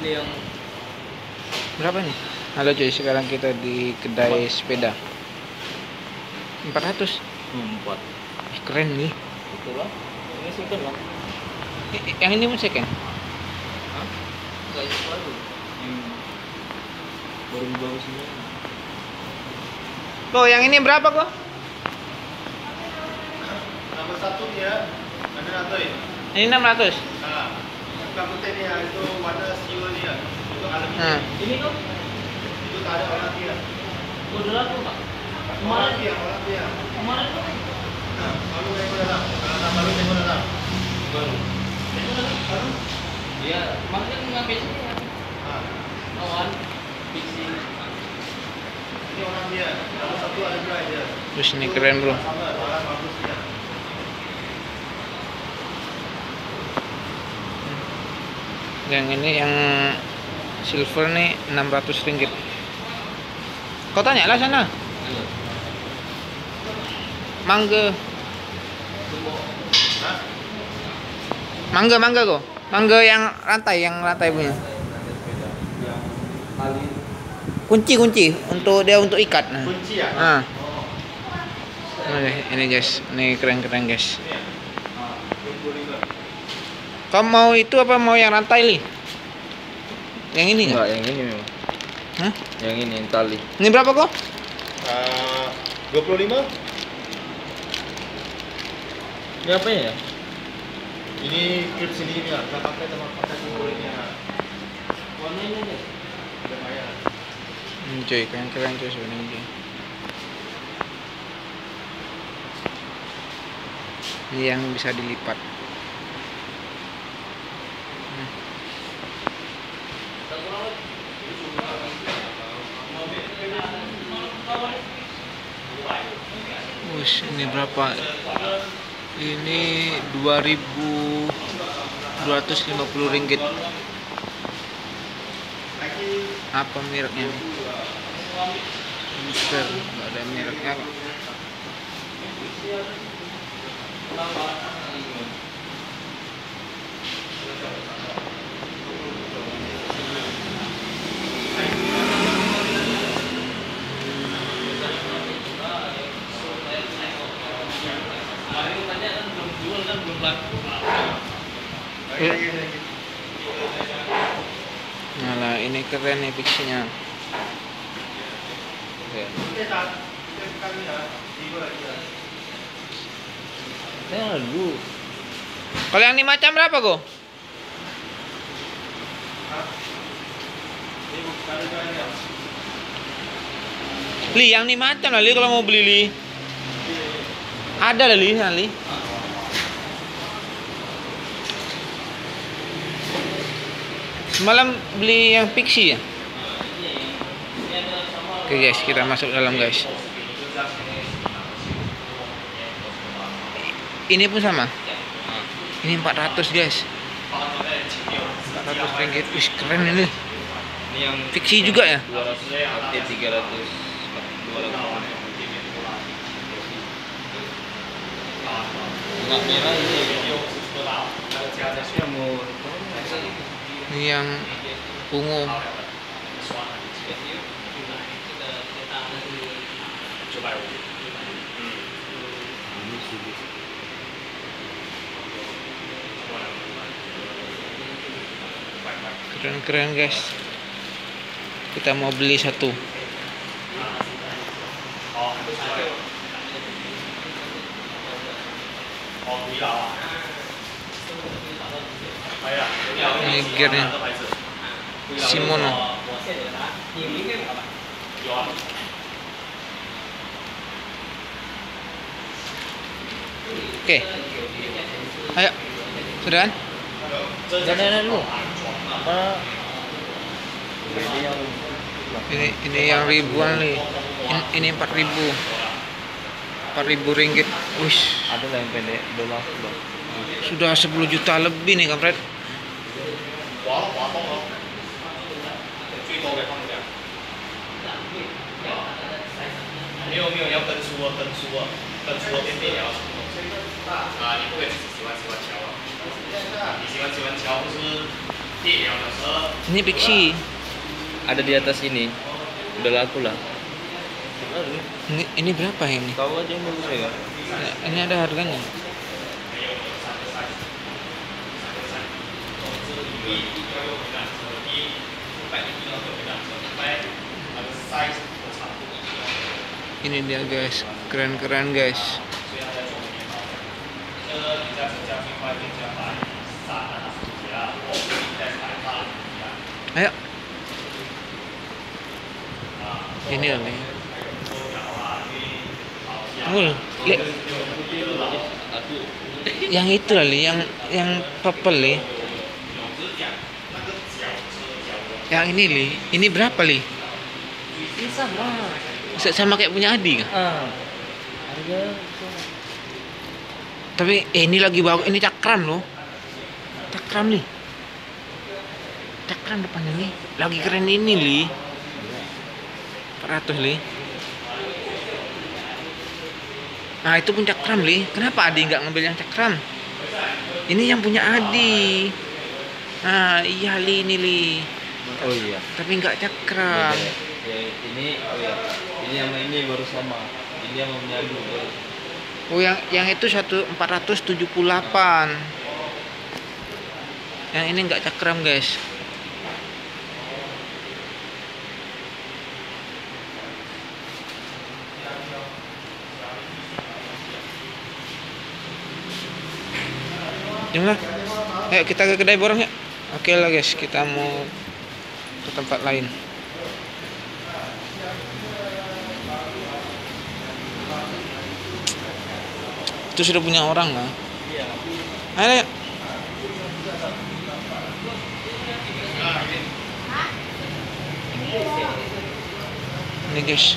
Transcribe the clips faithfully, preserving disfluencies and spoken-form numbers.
ini yang berapa nih? Halo cuy, sekarang kita di kedai sepeda. empat ratus. empat. Ih, keren nih. Betul lah. Ini second lah. I- Yang ini pun second. Hah? Enggak itu baru. Yang baru baru semua. Kok yang ini berapa kok? Nomor satu dia ada atau ini? Ini enam ratus. Nah, bukan putih dia itu warna siwa dia. Itu alami. Nah. Ini tuh Itu tak ada orang dia. modelan tuh Pak. Orang dia, orang dia. Kemarin tuh Nah, baru tengok dalam. Kalau tak baru tengok dalam. baru. Itu kan baru. Dia kemarin kan ngambil sini ya. Nah, Kawan fiksi. ini orang dia. Nomor satu ada dua dia. Terus ini keren bro. Sama orang bagus dia. Yang ini yang silver nih enam ratus ringgit. Kau tanya lah sana. Iya. Mangga. Hah? Mangga mangga kok. Mangga yang rantai, yang rantai punya. Kali Kunci-kunci untuk dia untuk ikat. Nah. Kunci ya? Ah. Oh. Oke, ini guys, ini keren-keren guys. Ini ya? Ah, dua puluh lima. Kau mau itu apa mau yang rantai li? Yang ini enggak, nggak? yang ini memang. Hah? Yang ini yang tali. Ini berapa kok? Ah, dua puluh lima. Ini apa ya? Ini clip sini ni lah. Tak pakai sama pakai kubur ini lah. Warna ini aja. Lumayan. Hmm, cuy, keren-keren cuy sebenarnya. Ini yang bisa dilipat. Hmm. Wush, ini berapa? Ini dua ribu dua ratus lima puluh ringgit. Apa mereknya nih? Mister, nggak ada mereknya kok. Nah lah, ini keren nih fiksinya. Ya. Saya dulu. Kalau yang ini macam berapa kok? Li, yang ini macam lah Li kalau mau beli Li. Ada lah Li, sana, Li. Semalam beli yang fiksi ya. Oke guys, kita masuk dalam guys. Ini pun sama. Ini empat ratus guys. empat ratus ringgit. Wih, keren ini. Ini yang Fiksi juga ya. dua ratus, tiga ratus, dua ratus. Enggak merah ini. Saya mau Ini yang ungu. Keren-keren guys. Kita mau beli satu. Ini gearnya Shimano. Oke. Ayo. Sudah kan? Jangan dulu. Mana? Ini ini yang ribuan nih. Ini, ini empat ribu. Empat ribu ringgit. Wish. Ada lah yang pendek, dolar. Sudah sepuluh juta lebih nih kampret. 没有没有要跟书哦，跟书哦，跟书哦，边边也要书哦。啊，你不可以只喜欢喜欢敲啊，你喜欢喜欢敲，不是 Ini fiksi. Ada di atas ini. Udah laku lah. Ini, ini berapa ini? Tahu aja yang bagus ya. Ya, ini ada harganya. Ini dia guys, keren-keren guys. Ayo. Ini loh nih. Tunggu, Li. Yang itu lah, Li, yang yang purple, Li. Yang ini, Li. Ini berapa, Li? Ini sama. Sama kayak punya Adi kan? Ah. Harga. Tapi eh, ini lagi bagus, ini cakram loh. Cakram nih. Cakram depannya nih. Lagi keren ini, Li. empat ratus, Li. Nah, itu pun cakram, Li. Kenapa Adi nggak ngambil yang cakram? Ini yang punya Adi. Nah, iya, Li, ini, Li. Oh iya. Tapi nggak cakram. Ya, ya, ini oh ya. Ini sama ini baru sama. Ini yang menyadu. Oh, yang yang itu satu empat ratus tujuh puluh delapan. Yang ini nggak cakram, guys. Jumlah. Ayo kita ke kedai borong ya. Oke lah guys, kita mau ke tempat lain. Itu sudah punya orang lah. Iya. Ayo. Ayo. Ini guys.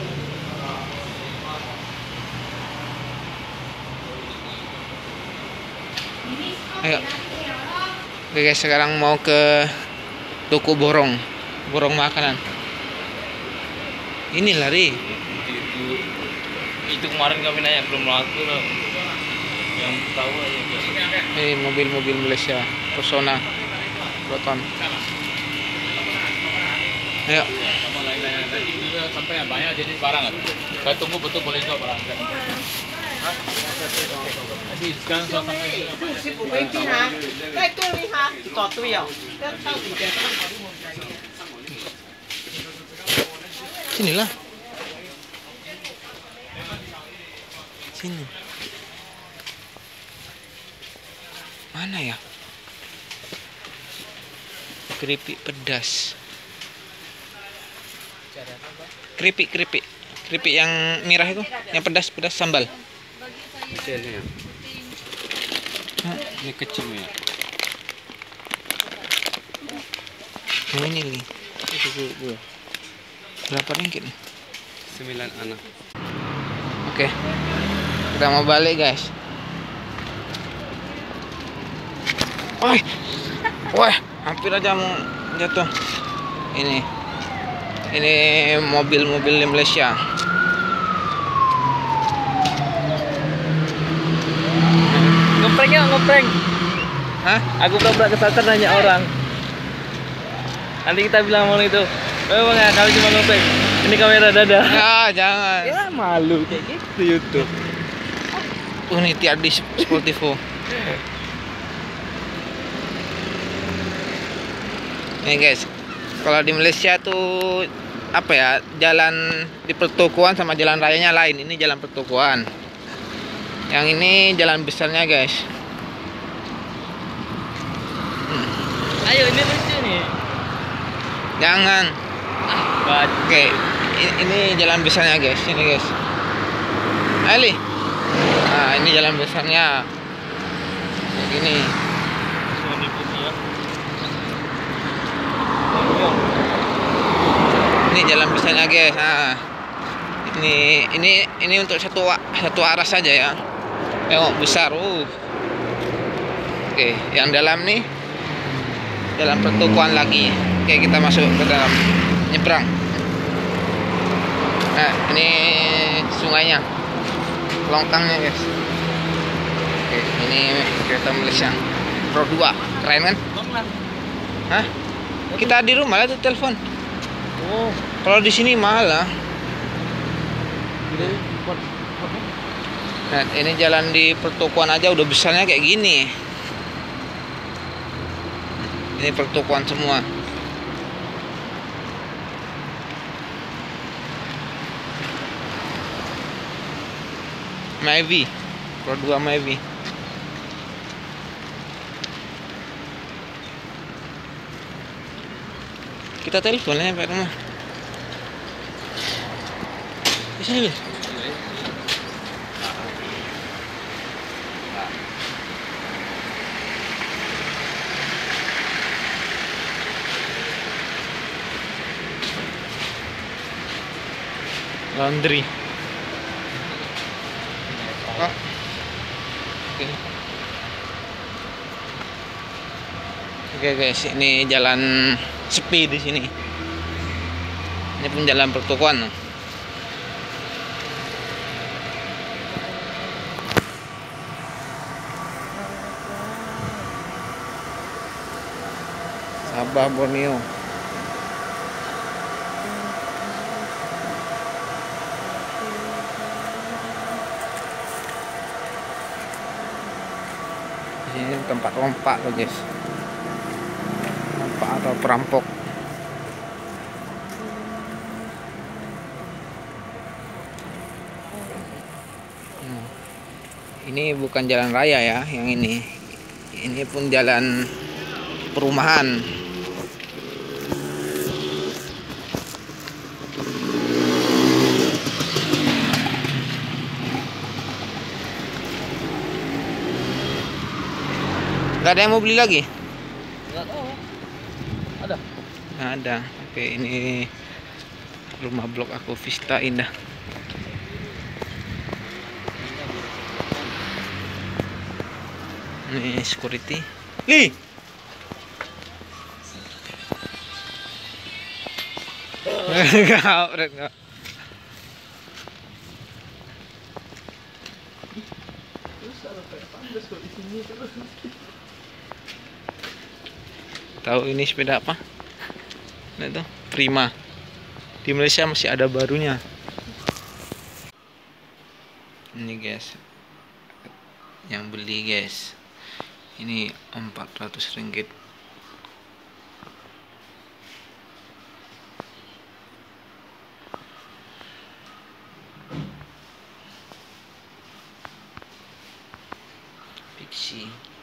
Ayo. Oke guys, sekarang mau ke toko borong. Borong makanan. Ini lari. Itu, itu, itu kemarin kami nanya belum laku loh. Yang tahu aja. Ini mobil-mobil Malaysia, Persona, Proton. Ayo. Sama lain-lain tadi juga sampai yang banyak jadi barang. Saya tunggu betul boleh jual barang. Jadi sekarang saya sampai. 是不会进啊，再对一下，找对哦，要到底的。 Sinilah. Sini. Mana ya? Keripik pedas. Keripik, keripik. Keripik yang merah itu, yang pedas, pedas sambal. Kecilnya. Ini kecil ya. Yang ini nih. Itu gue. Berapa ringgit nih? Sembilan anak. Oke. Kita mau balik, guys. Wah. Wah, hampir aja mau jatuh. Ini. Ini mobil-mobil di Malaysia. Ngeprank ya, ngeprank. Hah? Aku pernah kesasar nanya orang. Nanti kita bilang mau itu. Oh bang ya, kami cuma ngeprank. Ini kamera dada. Ya, jangan. Ya malu kayak gitu YouTube. Unity Adi Sportivo. Nih guys, kalau di Malaysia tuh apa ya, jalan di pertokoan sama jalan rayanya lain. Ini jalan pertokoan. Yang ini jalan besarnya guys. Hmm. Ayo ini lucu nih. Jangan. Ah, Oke, ini, ini jalan besarnya guys. Ini guys. Ali. Nah, ini jalan besarnya. Kayak gini. Ini jalan besarnya guys. Nah, ini ini ini untuk satu satu arah saja ya. Tengok besar. Uh. Oke, yang dalam nih jalan pertokoan lagi. Oke, kita masuk ke dalam. Nyebrang. Nah, ini sungainya. Longkangnya guys. Oke, ini kereta Malaysia Pro dua. Keren kan? Hah? Kita di rumah lah tuh telepon. Oh, Kalau di sini mahal lah. jadi buat apa? Nah, ini jalan di pertokoan aja udah besarnya kayak gini. Ini pertokoan semua. Maybe, Pro dua maybe. Kita telepon ya Pak rumah. Di sini. Lis. Laundry. Oh. Oke. Oke guys, ini jalan sepi di sini. Ini pun jalan pertokoan. Sabah Borneo. Ini tempat rompak tuh guys, rompak atau perampok. Hmm. Ini bukan jalan raya ya, yang ini. Ini pun jalan perumahan. Gak ada yang mau beli lagi? Enggak tahu. Ada. Nggak ada. Oke, ini rumah blok aku Vista Indah. Ini security. Li. Enggak, enggak. Tahu ini sepeda apa? Nah itu Prima. Di Malaysia masih ada barunya. Ini guys, yang beli guys, ini empat ratus ringgit. Pixie.